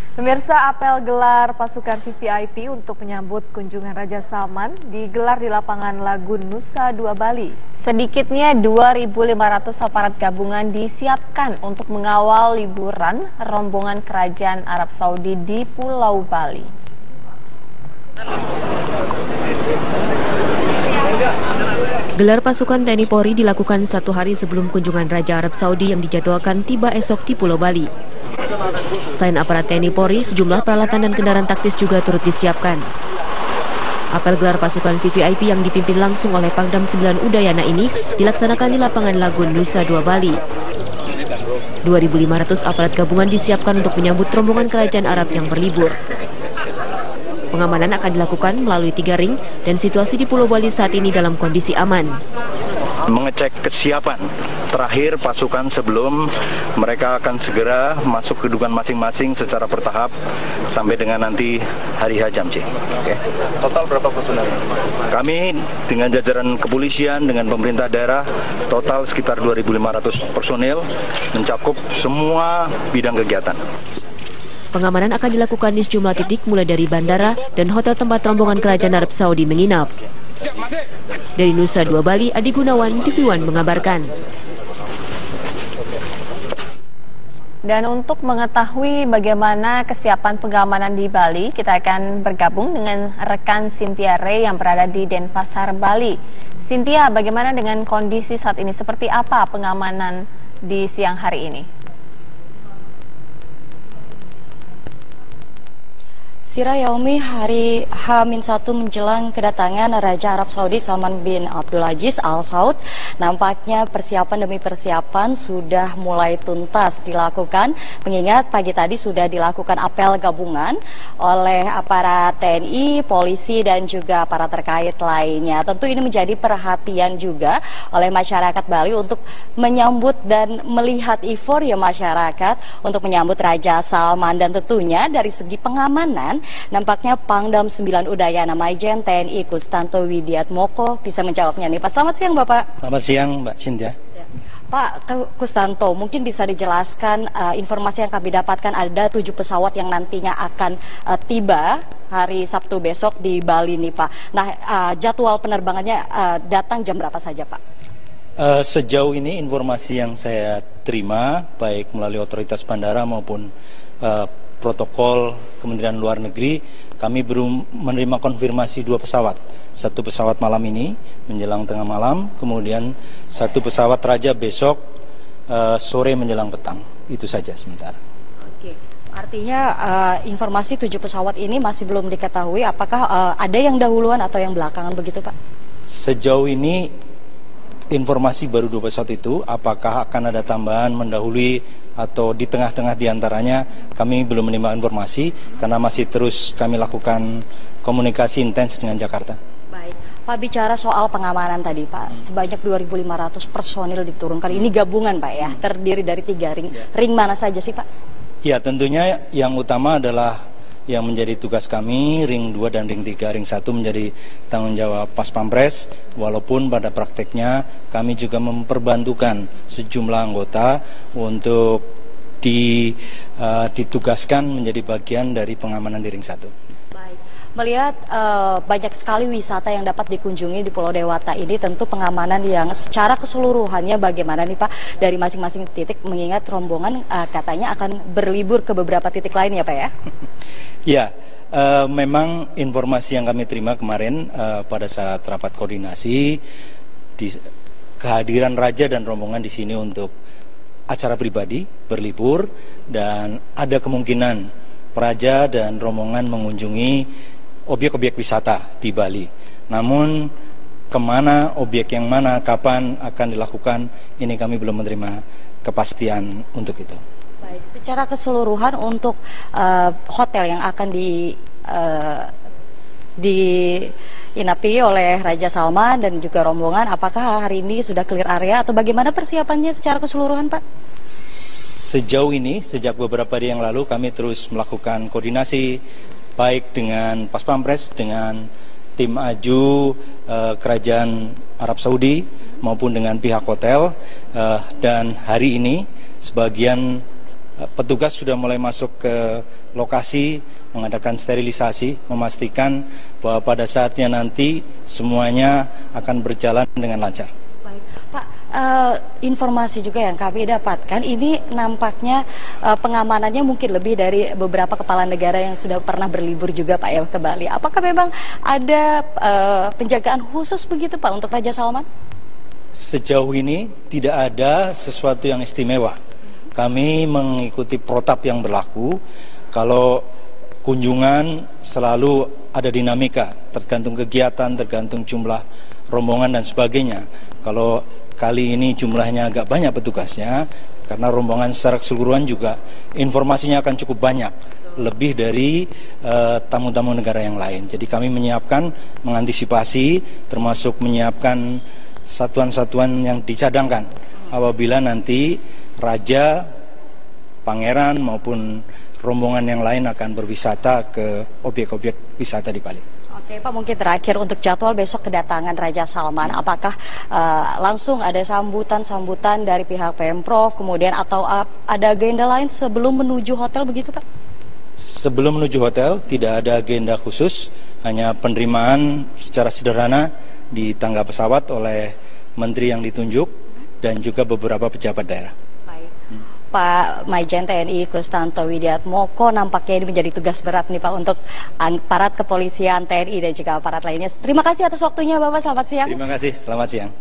Pemirsa, apel gelar pasukan VVIP untuk menyambut kunjungan Raja Salman digelar di lapangan Lagun Nusa Dua Bali. Sedikitnya 2.500 aparat gabungan disiapkan untuk mengawal liburan rombongan Kerajaan Arab Saudi di Pulau Bali. Gelar pasukan TNI Polri dilakukan satu hari sebelum kunjungan Raja Arab Saudi yang dijadwalkan tiba esok di Pulau Bali. Selain aparat TNI Polri, sejumlah peralatan dan kendaraan taktis juga turut disiapkan. Apel gelar pasukan VVIP yang dipimpin langsung oleh Pangdam 9 Udayana ini dilaksanakan di lapangan Lagun Nusa Dua Bali. 2.500 aparat gabungan disiapkan untuk menyambut rombongan kerajaan Arab yang berlibur. Pengamanan akan dilakukan melalui 3 ring dan situasi di Pulau Bali saat ini dalam kondisi aman. Mengecek kesiapan terakhir pasukan sebelum mereka akan segera masuk kedudukan masing-masing secara bertahap sampai dengan nanti hari H jam C. Oke. Total berapa personel? Kami dengan jajaran kepolisian, dengan pemerintah daerah, total sekitar 2.500 personil mencakup semua bidang kegiatan. Pengamanan akan dilakukan di sejumlah titik mulai dari bandara dan hotel tempat rombongan Kerajaan Arab Saudi menginap. Dari Nusa Dua Bali, Adi Gunawan, TV One mengabarkan. Dan untuk mengetahui bagaimana kesiapan pengamanan di Bali, kita akan bergabung dengan rekan Cynthia Ray yang berada di Denpasar, Bali. Cynthia, bagaimana dengan kondisi saat ini? Seperti apa pengamanan di siang hari ini? Sira Yaumi, hari H-1 menjelang kedatangan Raja Arab Saudi Salman bin Abdulaziz Al Saud, nampaknya persiapan demi persiapan sudah mulai tuntas dilakukan. Mengingat pagi tadi sudah dilakukan apel gabungan oleh aparat TNI, polisi dan juga aparat terkait lainnya. Tentu ini menjadi perhatian juga oleh masyarakat Bali untuk menyambut dan melihat euforia masyarakat untuk menyambut Raja Salman, dan tentunya dari segi pengamanan nampaknya Pangdam 9 Udayana Maijen TNI Kustanto Widiatmoko bisa menjawabnya nih Pak. Selamat siang Bapak. Selamat siang Mbak Cynthia. Pak Kustanto, mungkin bisa dijelaskan informasi yang kami dapatkan ada 7 pesawat yang nantinya akan tiba hari Sabtu besok di Bali nih Pak. Nah, jadwal penerbangannya datang jam berapa saja Pak? Sejauh ini informasi yang saya terima baik melalui otoritas bandara maupun protokol Kementerian Luar Negeri, kami belum menerima konfirmasi 2 pesawat. 1 pesawat malam ini menjelang tengah malam, kemudian 1 pesawat Raja besok sore menjelang petang. Itu saja sementara. Oke. Artinya informasi 7 pesawat ini masih belum diketahui apakah ada yang dahuluan atau yang belakangan begitu Pak? Sejauh ini informasi baru 2 pesawat itu, apakah akan ada tambahan mendahului atau di tengah-tengah diantaranya, kami belum menerima informasi karena masih terus kami lakukan komunikasi intens dengan Jakarta. Baik, Pak, bicara soal pengamanan tadi Pak, sebanyak 2.500 personil diturunkan. Ini gabungan Pak ya, terdiri dari 3 ring. Ring mana saja sih Pak? Ya, tentunya yang utama adalah yang menjadi tugas kami, ring 2 dan ring 3. Ring 1 menjadi tanggung jawab Pas Pampres, walaupun pada prakteknya kami juga memperbantukan sejumlah anggota untuk ditugaskan menjadi bagian dari pengamanan di ring 1. Baik, melihat banyak sekali wisata yang dapat dikunjungi di Pulau Dewata ini, tentu pengamanan yang secara keseluruhannya bagaimana nih Pak dari masing-masing titik, mengingat rombongan katanya akan berlibur ke beberapa titik lain ya Pak ya? Ya, memang informasi yang kami terima kemarin pada saat rapat koordinasi, kehadiran Raja dan rombongan di sini untuk acara pribadi, berlibur, dan ada kemungkinan Raja dan rombongan mengunjungi objek-objek wisata di Bali. Namun kemana, objek yang mana, kapan akan dilakukan, ini kami belum menerima kepastian untuk itu. Baik, secara keseluruhan untuk hotel yang akan diinapi oleh Raja Salman dan juga rombongan, apakah hari ini sudah clear area atau bagaimana persiapannya secara keseluruhan Pak? Sejauh ini, sejak beberapa hari yang lalu kami terus melakukan koordinasi baik dengan Pas Pampres, dengan tim AJU Kerajaan Arab Saudi maupun dengan pihak hotel, dan hari ini sebagian petugas sudah mulai masuk ke lokasi, mengadakan sterilisasi, memastikan bahwa pada saatnya nanti semuanya akan berjalan dengan lancar. Baik, Pak, informasi juga yang kami dapatkan, ini nampaknya pengamanannya mungkin lebih dari beberapa kepala negara yang sudah pernah berlibur juga Pak ya ke Bali. Apakah memang ada penjagaan khusus begitu Pak untuk Raja Salman? Sejauh ini tidak ada sesuatu yang istimewa. Kami mengikuti protap yang berlaku. Kalau kunjungan selalu ada dinamika, tergantung kegiatan, tergantung jumlah rombongan dan sebagainya. Kalau kali ini jumlahnya agak banyak petugasnya, karena rombongan secara keseluruhan juga informasinya akan cukup banyak, lebih dari tamu-tamu negara yang lain. Jadi kami menyiapkan, mengantisipasi, termasuk menyiapkan satuan-satuan yang dicadangkan apabila nanti Raja, Pangeran maupun rombongan yang lain akan berwisata ke objek-objek wisata di Bali. Oke Pak, mungkin terakhir untuk jadwal besok kedatangan Raja Salman, apakah langsung ada sambutan dari pihak Pemprov, kemudian atau ada agenda lain sebelum menuju hotel begitu Pak? Sebelum menuju hotel tidak ada agenda khusus, hanya penerimaan secara sederhana di tangga pesawat oleh menteri yang ditunjuk dan juga beberapa pejabat daerah. Pak Maijen TNI Kustanto Widiatmoko, nampaknya ini menjadi tugas berat nih Pak untuk aparat kepolisian TNI dan juga aparat lainnya. Terima kasih atas waktunya Bapak, selamat siang. Terima kasih, selamat siang.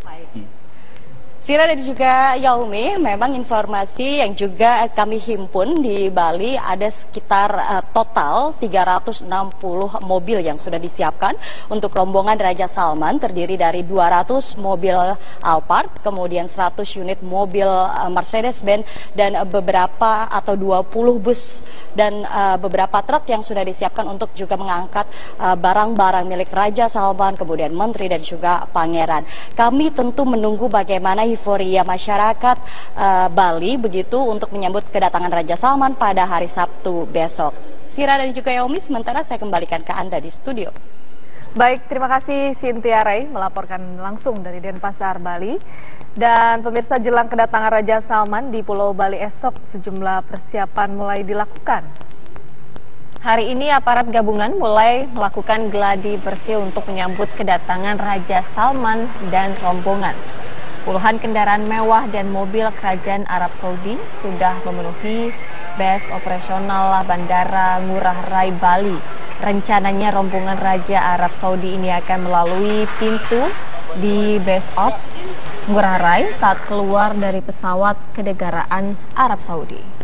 Sira dan juga Yaumi, memang informasi yang juga kami himpun di Bali ada sekitar total 360 mobil yang sudah disiapkan untuk rombongan Raja Salman, terdiri dari 200 mobil Alphard, kemudian 100 unit mobil Mercedes-Benz dan beberapa atau 20 bus dan beberapa truk yang sudah disiapkan untuk juga mengangkat barang-barang milik Raja Salman, kemudian menteri dan juga pangeran. Kami tentu menunggu bagaimana euforia masyarakat Bali begitu untuk menyambut kedatangan Raja Salman pada hari Sabtu besok. Sira dan juga Yaumi, sementara saya kembalikan ke Anda di studio. Baik, terima kasih Cynthia Ray melaporkan langsung dari Denpasar, Bali. Dan pemirsa, jelang kedatangan Raja Salman di Pulau Bali esok, sejumlah persiapan mulai dilakukan. Hari ini aparat gabungan mulai melakukan gladi bersih untuk menyambut kedatangan Raja Salman dan rombongan. Puluhan kendaraan mewah dan mobil kerajaan Arab Saudi sudah memenuhi base operasional Bandara Ngurah Rai Bali. Rencananya rombongan Raja Arab Saudi ini akan melalui pintu di base ops Ngurah Rai saat keluar dari pesawat kenegaraan Arab Saudi.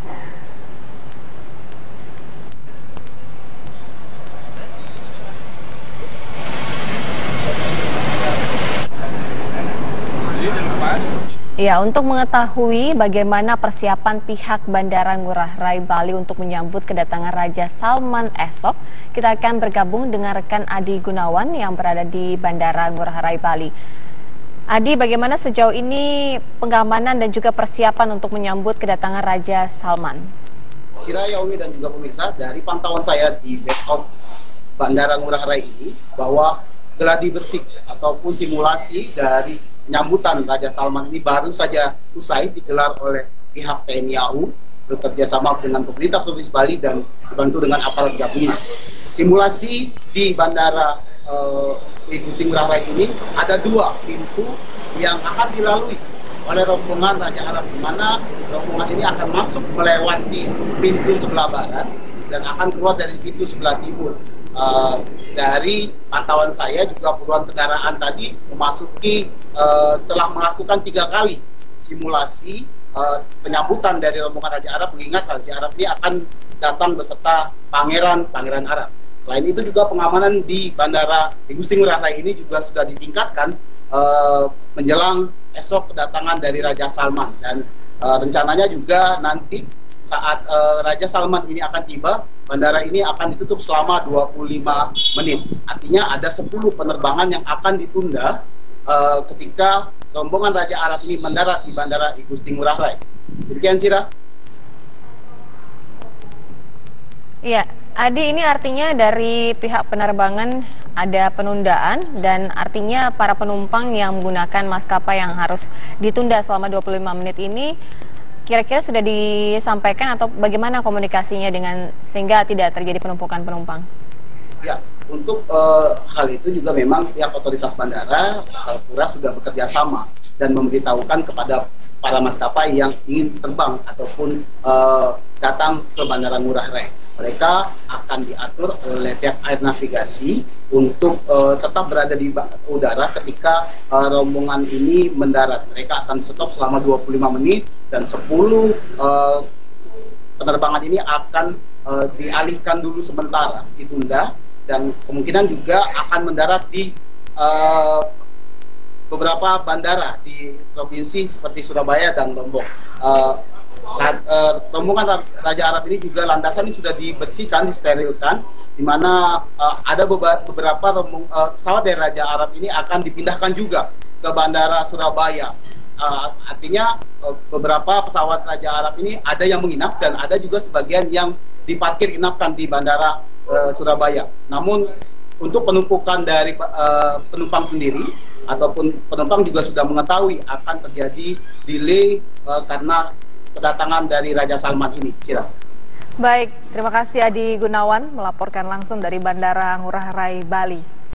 Ya, untuk mengetahui bagaimana persiapan pihak Bandara Ngurah Rai Bali untuk menyambut kedatangan Raja Salman esok, kita akan bergabung dengan rekan Adi Gunawan yang berada di Bandara Ngurah Rai Bali. Adi, bagaimana sejauh ini pengamanan dan juga persiapan untuk menyambut kedatangan Raja Salman? Kira Yaumi dan juga pemirsa, dari pantauan saya di base of Bandara Ngurah Rai ini, bahwa gladi bersih ataupun simulasi dari penyambutan Raja Salman ini baru saja usai digelar oleh pihak TNI AU bekerja sama dengan pemerintah Provinsi Bali dan dibantu dengan aparat gabungan. Simulasi di Bandara Igusti Ngurah Rai ini ada 2 pintu yang akan dilalui oleh rombongan Raja Arab, di mana rombongan ini akan masuk melewati pintu sebelah barat dan akan keluar dari pintu sebelah timur. Dari pantauan saya juga puluhan kendaraan tadi memasuki telah melakukan 3 kali simulasi penyambutan dari rombongan Raja Arab, mengingat Raja Arab ini akan datang beserta pangeran Arab. Selain itu juga pengamanan di Bandara Igusti Ngurah Rai ini juga sudah ditingkatkan menjelang esok kedatangan dari Raja Salman, dan rencananya juga nanti saat Raja Salman ini akan tiba, bandara ini akan ditutup selama 25 menit. Artinya ada 10 penerbangan yang akan ditunda ketika rombongan Raja Arab ini mendarat di Bandara Igusti Ngurah Rai. Demikian, Sira. Iya, Adi, ini artinya dari pihak penerbangan ada penundaan dan artinya para penumpang yang menggunakan maskapai yang harus ditunda selama 25 menit ini kira-kira sudah disampaikan atau bagaimana komunikasinya dengan sehingga tidak terjadi penumpukan penumpang? Ya, untuk hal itu juga memang pihak otoritas bandara Salpura sudah bekerja sama dan memberitahukan kepada para maskapai yang ingin terbang ataupun datang ke Bandara Ngurah Rai. Mereka akan diatur oleh pihak air navigasi untuk tetap berada di udara ketika rombongan ini mendarat. Mereka akan stop selama 25 menit dan 10 penerbangan ini akan dialihkan dulu sementara, ditunda, dan kemungkinan juga akan mendarat di beberapa bandara di provinsi seperti Surabaya dan Lombok. Rombongan Raja Arab ini juga landasan ini sudah dibersihkan, disterilkan, di mana ada beberapa pesawat dari Raja Arab ini akan dipindahkan juga ke Bandara Surabaya. Artinya beberapa pesawat Raja Arab ini ada yang menginap dan ada juga sebagian yang diparkir inapkan di Bandara Surabaya. Namun untuk penumpukan dari penumpang sendiri ataupun penumpang juga sudah mengetahui akan terjadi delay karena kedatangan dari Raja Salman ini. Silakan. Baik, terima kasih Adi Gunawan melaporkan langsung dari Bandara Ngurah Rai, Bali.